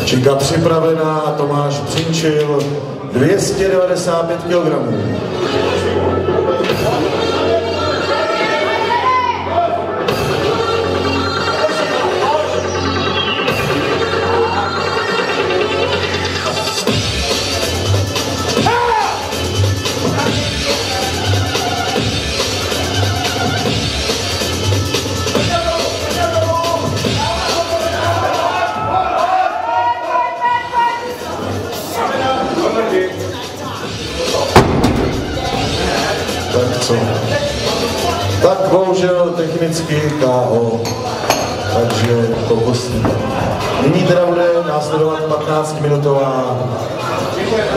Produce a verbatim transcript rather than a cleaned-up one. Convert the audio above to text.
Činka připravená, Tomáš Přinčil, dvě stě devadesát pět kilogramů. Tak co? Tak bohužel technicky K O, takže pokusný. Nyní teda bude následovat patnáctiminutová